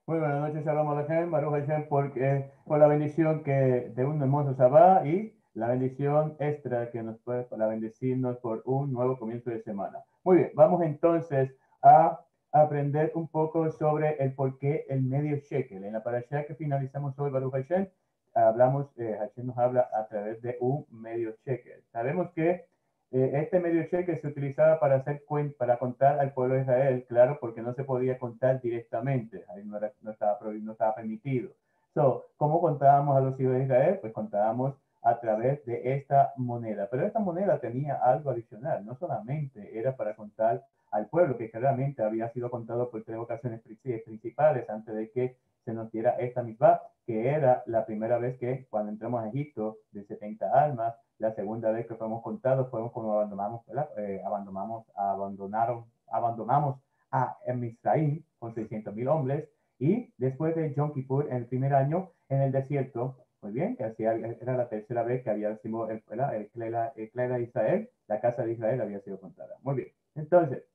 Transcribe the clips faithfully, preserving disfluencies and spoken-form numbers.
Muy buenas noches, Shalom Aleichem, Baruch Hashem, porque por la bendición que de un hermoso Sabbat y la bendición extra que nos puede para bendecirnos por un nuevo comienzo de semana. Muy bien, vamos entonces a aprender un poco sobre el por qué el medio shekel. En la parasha que finalizamos hoy, Baruch Hashem, hablamos, eh, Hashem nos habla a través de un medio shekel. Sabemos que eh, este medio cheque se utilizaba para hacer para contar al pueblo de Israel, claro, porque no se podía contar directamente, ahí no, era, no, estaba, no estaba permitido. So, ¿cómo contábamos a los hijos de Israel? Pues contábamos a través de esta moneda. Pero esta moneda tenía algo adicional, no solamente era para contar al pueblo, que claramente había sido contado por tres ocasiones principales antes de que se nos diera esta misma, que era la primera vez que cuando entramos a Egipto de setenta almas, la segunda vez que fuimos contados fuimos cuando abandonamos, eh, abandonamos, abandonaron, abandonamos a Misraim con seiscientos mil hombres y después de Yom Kippur en el primer año en el desierto, muy bien, que hacía, era la tercera vez que había sido el, el, el, clera, el clera de Israel, la casa de Israel había sido contada. Muy bien, entonces,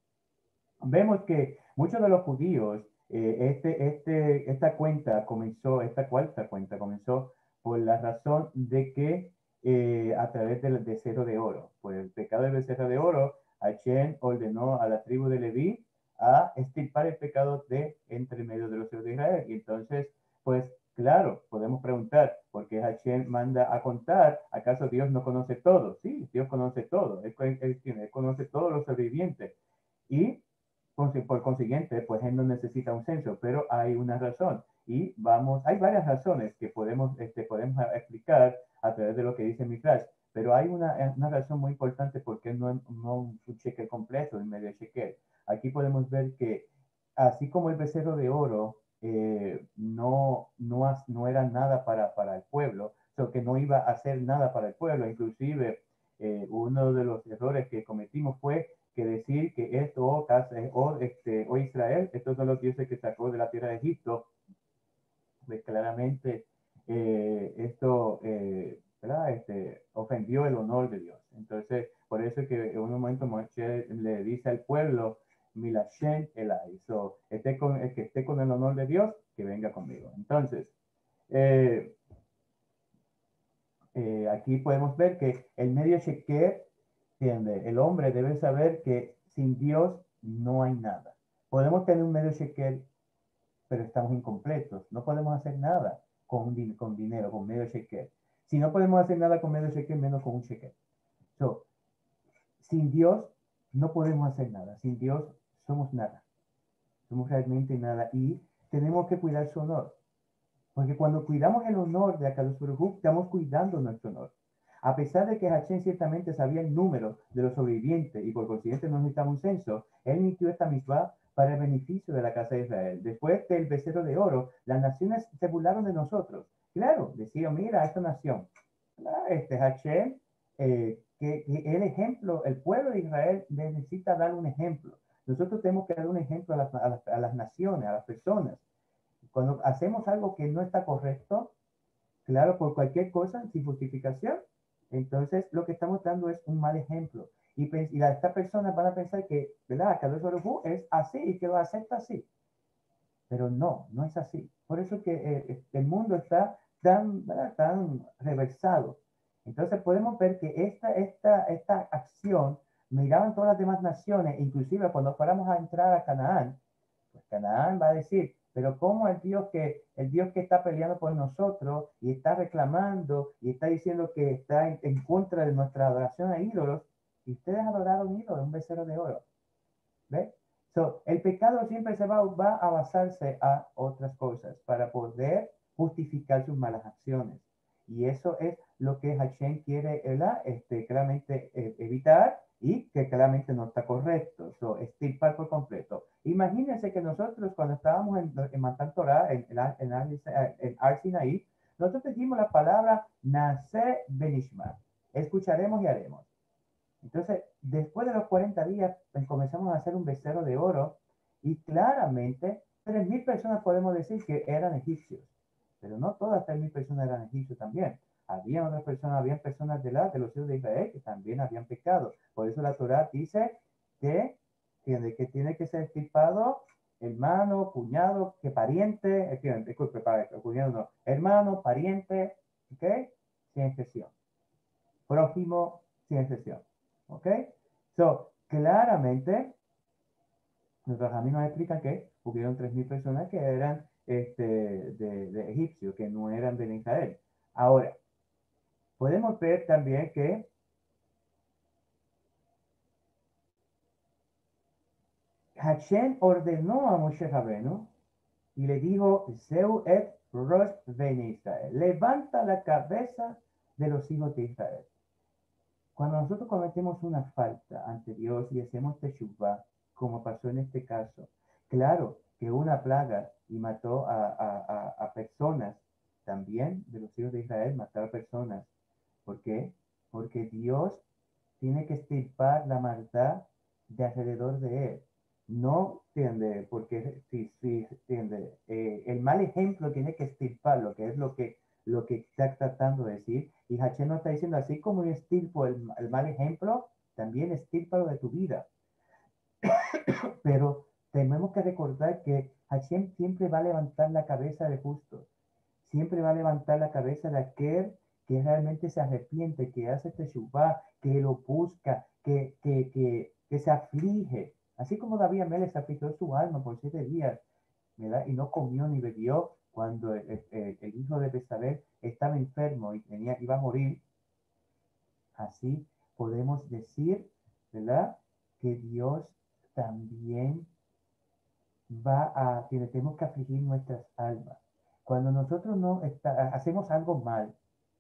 vemos que muchos de los judíos, eh, este, este, esta cuenta comenzó, esta cuarta cuenta comenzó por la razón de que eh, a través del becerro de oro, por el pecado del becerro de oro, Hashem ordenó a la tribu de Leví a extirpar el pecado de entre medio de los hijos de Israel. Y entonces, pues claro, podemos preguntar, ¿por qué Hashem manda a contar? ¿Acaso Dios no conoce todo? Sí, Dios conoce todo, Él, él, él conoce todos los sobrevivientes. Y por consiguiente, pues él no necesita un censo, pero hay una razón. Y vamos, hay varias razones que podemos, este, podemos explicar a través de lo que dice mi clase, pero hay una, una razón muy importante por qué no, no un cheque completo, el medio cheque. Aquí podemos ver que así como el becerro de oro eh, no, no, no era nada para, para el pueblo, so que no iba a hacer nada para el pueblo, inclusive eh, uno de los errores que cometimos fue que decir que esto, o, o, este, o Israel, estos son los dioses que sacó de la tierra de Egipto, pues claramente eh, esto eh, este, ofendió el honor de Dios. Entonces, por eso es que en un momento Moshe le dice al pueblo, Milashen Elai, so, esté con, el que esté con el honor de Dios, que venga conmigo. Entonces, eh, eh, aquí podemos ver que el medio sheker, el hombre debe saber que sin Dios no hay nada. Podemos tener un medio shekel, pero estamos incompletos. No podemos hacer nada con, con dinero, con medio shekel. Si no podemos hacer nada con medio shekel, menos con un shekel. So, sin Dios no podemos hacer nada. Sin Dios somos nada. Somos realmente nada. Y tenemos que cuidar su honor. Porque cuando cuidamos el honor de Akadosh Baruj Hu, estamos cuidando nuestro honor. A pesar de que Hashem ciertamente sabía el número de los sobrevivientes y por consiguiente no necesitaba un censo, él emitió esta misma para el beneficio de la casa de Israel. Después del becerro de oro, las naciones se burlaron de nosotros. Claro, decían, mira, esta nación, este Hashem, eh, que, que, el ejemplo, el pueblo de Israel necesita dar un ejemplo. Nosotros tenemos que dar un ejemplo a las, a las, a las naciones, a las personas. Cuando hacemos algo que no está correcto, claro, por cualquier cosa, sin justificación, entonces lo que estamos dando es un mal ejemplo. Y, y estas personas van a pensar que, ¿verdad? Kadosh Baruj Hu es así y que lo acepta así. Pero no, no es así. Por eso que eh, el mundo está tan, ¿verdad? tan reversado. Entonces podemos ver que esta, esta, esta acción miraban todas las demás naciones, inclusive cuando fuéramos a entrar a Canaán, pues Canaán va a decir, pero ¿cómo el Dios que el Dios que está peleando por nosotros y está reclamando y está diciendo que está en, en contra de nuestra adoración a ídolos, y ustedes adoraron ídolos, un becerro de oro? ¿Ves? So, el pecado siempre se va, va a basarse a otras cosas para poder justificar sus malas acciones. Y eso es lo que Hashem quiere ¿verdad? Este, claramente eh, evitar y que claramente no está correcto. So, extirpar por completo. Imagínense que nosotros cuando estábamos en, en Matan Torah, en, en, en, en Arsinaí, nosotros dijimos la palabra Nase Benishma. Escucharemos y haremos. Entonces, después de los cuarenta días, pues, comenzamos a hacer un becerro de oro y claramente tres mil personas podemos decir que eran egipcios, pero no todas tres mil personas eran egipcios también. Había otras personas, habían personas de, la, de los hijos de Israel que también habían pecado. Por eso la Torah dice que tiene que, tiene que ser extirpado hermano, cuñado, que pariente, eh, disculpe, cuñado no, hermano, pariente, ¿ok? Sin excepción. Prójimo, sin excepción, ¿ok? So, claramente, nuestros amigos nos explican que hubieron tres mil personas que eran este, de, de egipcios, que no eran de Israel. Ahora, podemos ver también que Hashem ordenó a Moshe Rabenu y le dijo, Zeu et Rosh Bene Israel, levanta la cabeza de los hijos de Israel. Cuando nosotros cometemos una falta ante Dios y hacemos teshuvah, como pasó en este caso, claro que una plaga y mató a, a, a, a personas, también de los hijos de Israel, mató a personas. ¿Por qué? Porque Dios tiene que extirpar la maldad de alrededor de él. No, tiende, porque si, si, tiende, eh, el mal ejemplo tiene que extirparlo, que es lo que, lo que está tratando de decir. Y Hashem nos está diciendo, así como yo extirpo el, el mal ejemplo, también extirpalo de tu vida. Pero tenemos que recordar que Hashem siempre va a levantar la cabeza de justos. Siempre va a levantar la cabeza de aquel que realmente se arrepiente, que hace teshuvah, que lo busca, que, que, que, que se aflige. Así como David Amélez afligió su alma por siete días, ¿verdad? Y no comió ni bebió cuando el, el, el hijo de Besabel estaba enfermo y tenía, iba a morir. Así podemos decir, ¿verdad? Que Dios también va a, que tenemos que afligir nuestras almas. Cuando nosotros no está, hacemos algo mal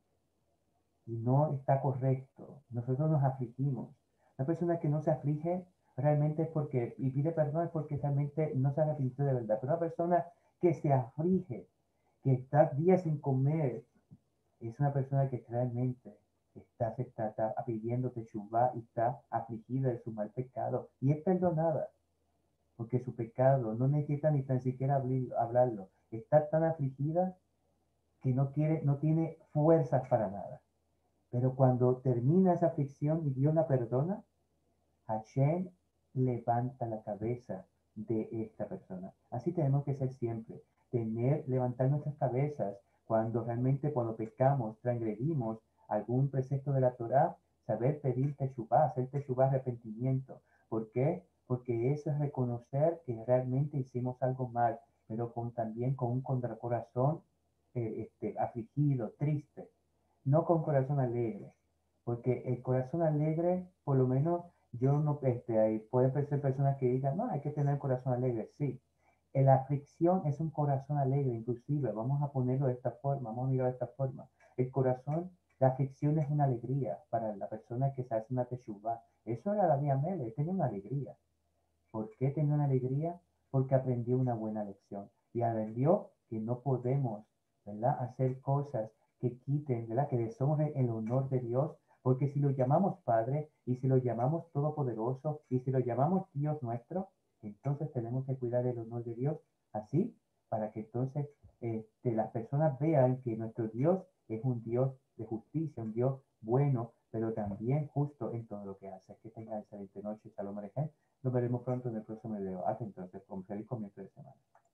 y no está correcto, nosotros nos afligimos. La persona que no se aflige realmente es porque, y pide perdón es porque realmente no se ha afligido de verdad. Pero una persona que se aflige, que está días sin comer, es una persona que realmente está, se está, está pidiendo teshuvah y está afligida de su mal pecado y es perdonada. Porque su pecado no necesita ni tan siquiera hablarlo. Está tan afligida que no quiere, no tiene fuerzas para nada. Pero cuando termina esa aflicción y Dios la perdona, Hashem levanta la cabeza de esta persona. Así tenemos que ser siempre. Tener, levantar nuestras cabezas cuando realmente cuando pecamos, transgredimos algún precepto de la Torá, saber pedir teshuvah, hacer teshuvah, arrepentimiento. ¿Por qué? Porque eso es reconocer que realmente hicimos algo mal, pero con, también con un contracorazón eh, este, afligido, triste, no con corazón alegre, porque el corazón alegre, por lo menos yo no, este, ahí pueden ser personas que digan, no, hay que tener corazón alegre, sí. La aflicción es un corazón alegre, inclusive, vamos a ponerlo de esta forma, vamos a mirar de esta forma. El corazón, la aflicción es una alegría para la persona que se hace una teshuvah. Eso era David Amélez, tenía una alegría. ¿Por qué tenía una alegría? Porque aprendió una buena lección y aprendió que no podemos, ¿verdad?, hacer cosas que quiten, ¿verdad?, que deshonren el honor de Dios, porque si lo llamamos Padre y si lo llamamos Todopoderoso y si lo llamamos Dios nuestro, entonces tenemos que cuidar el honor de Dios así para que entonces este, las personas vean que nuestro Dios es un Dios de justicia, un Dios bueno, pero también justo en todo lo que hace. Que tengan excelente noche, Shalom Alejem. Nos veremos pronto en el próximo video. Hasta entonces, con feliz comienzo de semana.